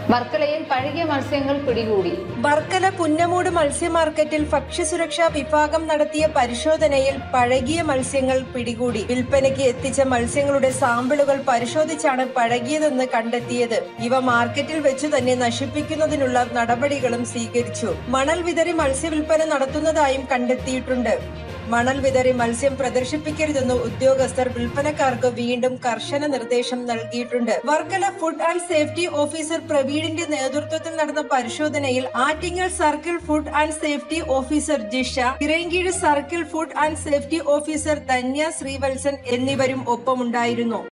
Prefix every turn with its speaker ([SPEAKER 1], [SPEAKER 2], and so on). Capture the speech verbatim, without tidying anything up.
[SPEAKER 1] വർക്കലയിൽ പഴകിയ മത്സ്യങ്ങൾ പിടികൂടി.
[SPEAKER 2] വർക്കല പുന്നമൂട് മത്സ്യ മാർക്കറ്റിൽ ഭക്ഷ്യസുരക്ഷാ വിഭാഗം നടത്തിയ പരിശോധനയിൽ പഴകിയ മത്സ്യങ്ങൾ പിടികൂടി. വിൽപ്പനയ്ക്ക് എത്തിച്ച മത്സ്യങ്ങളുടെ സാമ്പിളുകൾ പരിശോധിച്ചാണ് പഴകിയതെന്ന് കണ്ടെത്തിയത്. ഇവ മാർക്കറ്റിൽ വെച്ച് തന്നെ നശിപ്പിക്കുന്നതിനുള്ള നടപടികളും സ്വീകരിച്ചു. മണൽ വിതറി മത്സ്യവിൽപ്പന നടത്തുന്നതായും കണ്ടെത്തിയിട്ടുണ്ട്. മണൽ വിതറി മത്സ്യം പ്രദർശിപ്പിക്കരുതെന്ന് ഉദ്യോഗസ്ഥർ വിൽപ്പനക്കാർക്ക് വീണ്ടും കർശന നിർദ്ദേശം നൽകിയിട്ടുണ്ട്. Varkala food and safety officer പ്രവീണിന്റെ നേതൃത്വത്തിൽ നടന്ന പരിശോധനയിൽ Attingal circle food and safety officer Jisha, Irayankeezh circle food and safety officer Dhanya Sreevalsan എന്നിവരും ഒപ്പമുണ്ടായിരുന്നു.